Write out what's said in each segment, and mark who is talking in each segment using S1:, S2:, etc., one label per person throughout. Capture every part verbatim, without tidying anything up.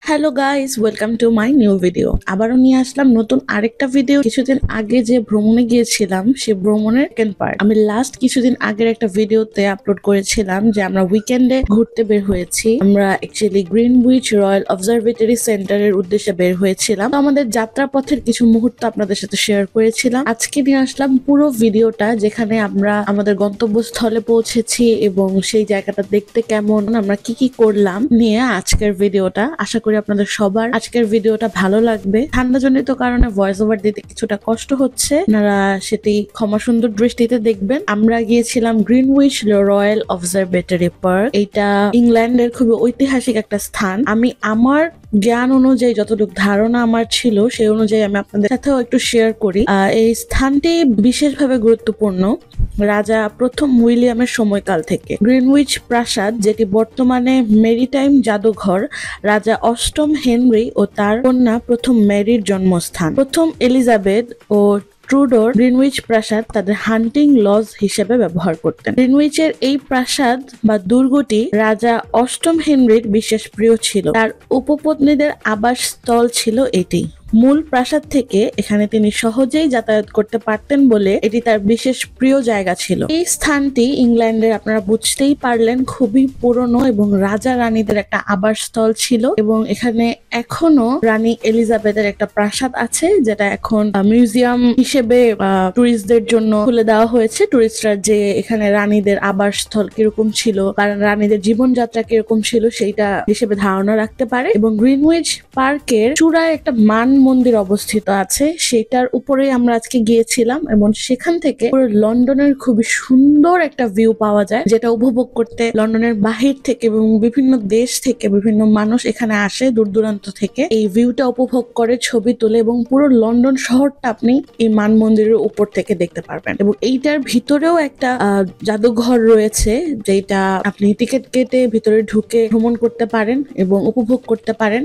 S1: Hello guys, welcome to my new video. আবারও নিয়ে আসলাম নতুন আরেকটা ভিডিও। কিছুদিন আগে যে ভ্রমণে গিয়েছিলাম সে ভ্রমণের সেকেন্ড পার্ট। আমি লাস্ট কিছুদিন আগের একটা ভিডিওতে আপলোড করেছিলাম যে আমরা উইকেন্ডে ঘুরতে বের হয়েছি। আমরা অ্যাকচুয়ালি গ্রিনউইচ রয়্যাল অবজারভেটরি সেন্টারের উদ্দেশ্যে বের হয়েছিলাম। তো আমাদের যাত্রা পথের কিছু মুহূর্ত আপনাদের সাথে শেয়ার করেছিলাম। আজকে নিয়ে আসলাম পুরো ভিডিওটা, যেখানে আমরা আমাদের গন্তব্যস্থলে পৌঁছেছি এবং সেই জায়গাটা দেখতে কেমন, আমরা কি কি করলাম নিয়ে আজকের ভিডিওটা। আশা করি আপনাদের সবার আজকের ভিডিওটা ভালো লাগবে। ঠান্ডাজনিত কারণে ভয়েস ওভার দিতে কিছুটা কষ্ট হচ্ছে, আপনারা সেটি ক্ষমা সুন্দর দৃষ্টিতে দেখবেন। আমরা গিয়েছিলাম গ্রিনউইচ রয়্যাল অবজারভেটরি পার্ক। এটা ইংল্যান্ডের খুবই ঐতিহাসিক একটা স্থান। আমি আমার জ্ঞান অনুযায়ী যতটুকু ধারণা আমার ছিল সেই অনুযায়ী আমি আপনাদের সাথেও একটু শেয়ার করি। এই স্থানটি বিশেষভাবে গুরুত্বপূর্ণ রাজা প্রথম উইলিয়ামের সময়কাল থেকে। গ্রিনউইচ প্রাসাদ, যেটি বর্তমানে মেরিটাইম জাদুঘর, রাজা অষ্টম হেনরি ও তার কন্যা প্রথম মেরির জন্মস্থান। প্রথম এলিজাবেথ ও ট্রুডোর গ্রিনউইচ প্রাসাদ তাদের হান্টিং লজ হিসেবে ব্যবহার করতেন। গ্রিনউইচের এই প্রাসাদ বা দুর্গটি রাজা অষ্টম হেনরির বিশেষ প্রিয় ছিল। তার উপপত্নীদের আবাস স্থল ছিল এটি। মূল প্রাসাদ থেকে এখানে তিনি সহজেই যাতায়াত করতে পারতেন বলে এটি তার বিশেষ প্রিয় জায়গা ছিল। এই স্থানটি ইংল্যান্ডের, আপনারা বুঝতেই পারলেন, খুবই পুরনো এবং রাজা রানীদের একটা আবাসস্থল ছিল। এবং এখানে এখনো রানী এলিজাবেথের একটা প্রাসাদ আছে, যেটা এখন মিউজিয়াম হিসেবে টুরিস্টদের জন্য খুলে দেওয়া হয়েছে। টুরিস্টরা যে এখানে রানীদের আবাসস্থল কিরকম ছিল বা রানীদের জীবনযাত্রা কিরকম ছিল সেইটা হিসেবে ধারণা রাখতে পারে। এবং গ্রিনউইচ পার্কের চূড়ায় একটা মান মন্দির অবস্থিত আছে, সেটার উপরে আমরা আজকে গিয়েছিলাম এবং সেখান থেকে পুরো লন্ডনের খুবই সুন্দর একটা ভিউ পাওয়া যায়, যেটা উপভোগ করতে লন্ডনের বাহির থেকে এবং বিভিন্ন দেশ থেকে বিভিন্ন মানুষ এখানে আসে দূর দূরান্ত থেকে। এই ভিউটা উপভোগ করে ছবি তোলে এবং পুরো লন্ডন শহরটা আপনি এই মান মন্দিরের উপর থেকে দেখতে পারবেন। এবং এইটার ভিতরেও একটা জাদুঘর রয়েছে, যেটা আপনি টিকিট কেটে ভিতরে ঢুকে ভ্রমণ করতে পারেন এবং উপভোগ করতে পারেন।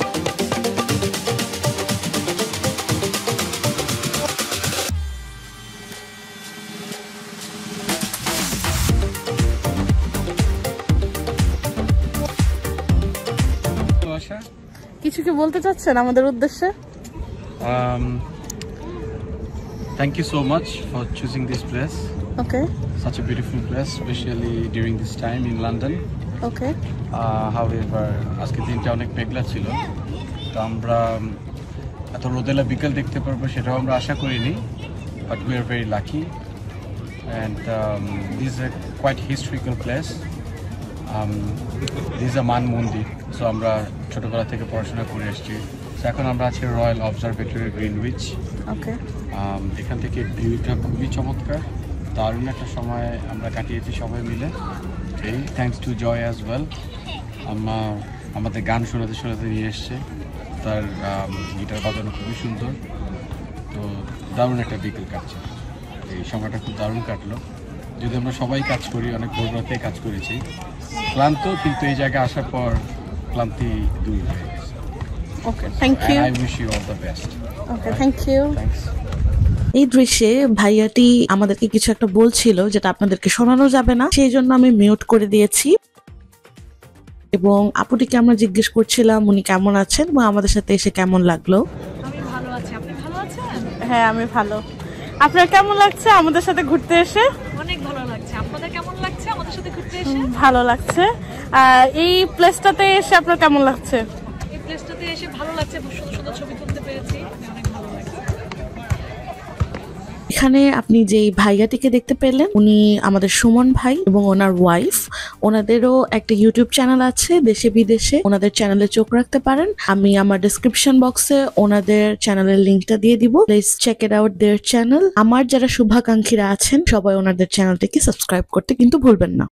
S1: কিছু কি বলতে চাচ্ছেন আমাদের উদ্দেশ্যে?
S2: Um, thank you so much for choosing this place.
S1: Okay.
S2: Such a beautiful place, especially during this time in London.
S1: Okay.
S2: Uh, however, আজকে দিনটা অনেক মেঘলা ছিল, তো আমরা এত রোদেলা বিকেল দেখতে পারবো সেটাও আমরা আশা করিনি, but we are very lucky and um, this is a quite historical place. Um, this is a মান মন্দির, সো আমরা ছোটবেলা থেকে পড়াশোনা করে এসেছি। এখন আমরা আছি রয়্যাল অবজারভেটরি গ্রিনউইচ।
S1: ওকে।
S2: এখান থেকে ভিউটা খুবই চমৎকার, দারুণ একটা সময় আমরা কাটিয়েছি সবাই মিলে। এই thanks to Joy as well, আমরা আমাদের গান শোনাতে শোনাতে নিয়ে এসছে, তার গিটার বাজানো খুবই সুন্দর। তো দারুণ একটা বিকেল কাটছে, এই সময়টা খুব দারুণ কাটলো। যদি আমরা সবাই কাজ করি, অনেক ভোর রাতে কাজ করেছি, ক্লান্ত, কিন্তু এই জায়গায় আসার পর ক্লান্তি দূর হয়ে গেছে।
S1: Okay, thank you.
S2: I wish you all the best.
S1: Okay, thank you.
S2: Thanks.
S1: এই দৃশ্যে ভাইয়াটি আমাদেরকে কিছু একটা বলছিল, যেটা আপনাদেরকে শোনানো যাবে না, সেই জন্য আমি মিউট করে দিয়েছি। এবং আপুটিকে আমরা জিজ্ঞেস করছিলাম উনি কেমন আছেন এবং আমাদের সাথে এসে কেমন লাগলো।
S3: আমি ভালো আছি, আপনি ভালো আছেন?
S4: হ্যাঁ, আমি ভালো। আপনার কেমন লাগছে আমাদের সাথে ঘুরতে এসে?
S3: অনেক ভালো লাগছে। আপনাদের কেমন লাগছে আমাদের সাথে ঘুরতে এসে?
S4: ভালো লাগছে। আর এই প্লেসটাতে এসে আপনার কেমন লাগছে?
S3: এই প্লেসটাতে এসে ভালো লাগছে, সুন্দর সুন্দর ছবি তুলতে পেরেছি, অনেক ভালো লাগছে।
S1: এখানে আপনি যে ভাইয়াটিকে দেখতে পেলেন, উনি আমাদের সুমন ভাই এবং ওনার ওয়াইফ। ওনাদেরও একটা ইউটিউব চ্যানেল আছে দেশে বিদেশে, ওনাদের চ্যানেলে চোখ রাখতে পারেন। আমি আমার ডেসক্রিপশন বক্সে ওনাদের চ্যানেলের লিঙ্কটা দিয়ে দিব, please check it out their channel. আমার যারা শুভাকাঙ্ক্ষীরা আছেন সবাই ওনাদের চ্যানেলটিকে সাবস্ক্রাইব করতে কিন্তু ভুলবেন না।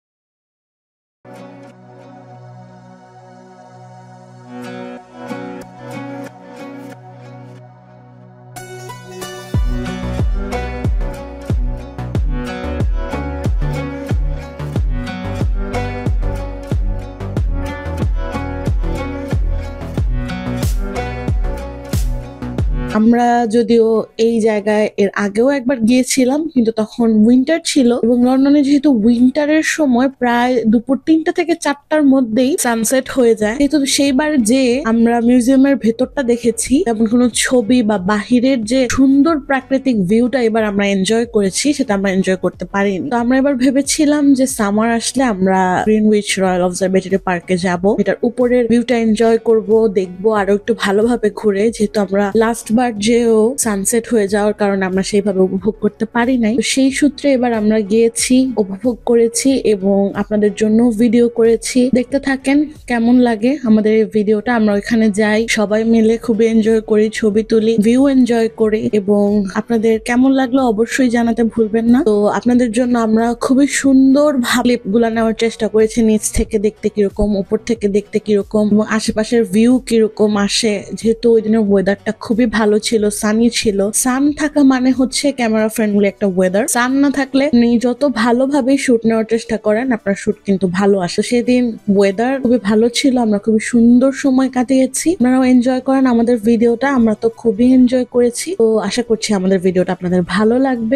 S1: আমরা যদিও এই জায়গায় এর আগেও একবার গিয়েছিলাম, কিন্তু তখন উইন্টার ছিল এবং লন্ডনে যেহেতু উইন্টারের সময় প্রায় দুপুর তিনটা থেকে চারটার মধ্যেই সানসেট হয়ে যায়, কিন্তু সেইবার যে আমরা মিউজিয়ামের ভেতরটা দেখেছি তেমন কোনো ছবি বা বাহিরের যে সুন্দর প্রাকৃতিক ভিউটা এবার আমরা এনজয় করেছি সেটা আমরা এনজয় করতে পারিনি। তো আমরা এবার ভেবেছিলাম যে সামার আসলে আমরা গ্রিনউইচ রয়্যাল অবজারভেটরি পার্কে যাব, এটার উপরের ভিউটা এনজয় করব, দেখবো আরো একটু ভালোভাবে ঘুরে, যেহেতু আমরা লাস্ট বার যেও সানসেট হয়ে যাওয়ার কারণে আমরা সেইভাবে উপভোগ করতে পারি নাই। তো সেই সূত্রে এবার আমরা গিয়েছি, উপভোগ করেছি এবং আপনাদের জন্য ভিডিও করেছি। দেখতে থাকেন কেমন লাগে আমাদের এই ভিডিওটা। আমরা ওইখানে যাই, সবাই মিলে খুবই এনজয় করি, ছবি তুলি, ভিউ এনজয় করি এবং আপনাদের কেমন লাগলো অবশ্যই জানাতে ভুলবেন না। তো আপনাদের জন্য আমরা খুবই সুন্দর ভাবে গুলা নেওয়ার চেষ্টা করেছি, নিচ থেকে দেখতে কিরকম, উপর থেকে দেখতে কিরকম এবং আশেপাশের ভিউ কিরকম আসে। যেহেতু ওই দিনের ওয়েদারটা খুবই ভালো ছিল, সানি ছিল। সান থাকা মানে হচ্ছে ক্যামেরা ফ্রেন্ডলি একটা ওয়েদার। সান না থাকলে আপনি যত ভালোভাবে শুট নেওয়ার চেষ্টা করেন আপনার শুট কিন্তু ভালো আসে। সেদিন ওয়েদার খুবই ভালো ছিল, আমরা খুবই সুন্দর সময় কাটিয়েছি। আপনারাও এনজয় করেন আমাদের ভিডিওটা, আমরা তো খুবই এনজয় করেছি। তো আশা করছি আমাদের ভিডিওটা আপনাদের ভালো লাগবে।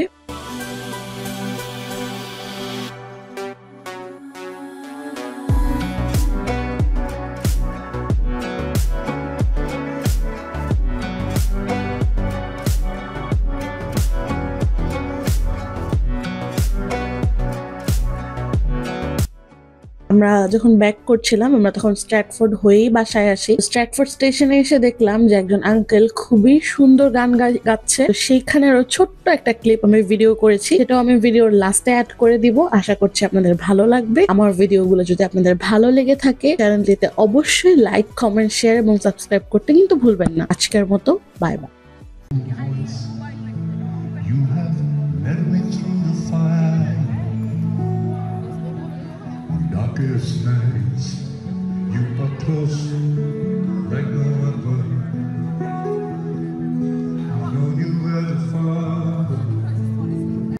S1: আমরা যখন ব্যাক করছিলাম আমরা তখন স্ট্র্যাটফোর্ড হয়েই বাসায় আসি। স্ট্র্যাটফোর্ড স্টেশনে এসে দেখলাম যে একজন আঙ্কেল খুবই সুন্দর গান গাচ্ছে। সেইখানেরও ছোট্ট একটা ক্লিপ আমি ভিডিও করেছি, সেটাও আমি ভিডিওর লাস্টে অ্যাড করে দিব। আশা করছি আপনাদের ভালো লাগবে। আমার ভিডিওগুলো যদি আপনাদের ভালো লেগে থাকে চ্যানেলটিতে অবশ্যই লাইক, কমেন্ট, শেয়ার এবং সাবস্ক্রাইব করতে কিন্তু ভুলবেন না। আজকের মতো bye bye.
S5: You have led me through the fire, darkest nights. You are close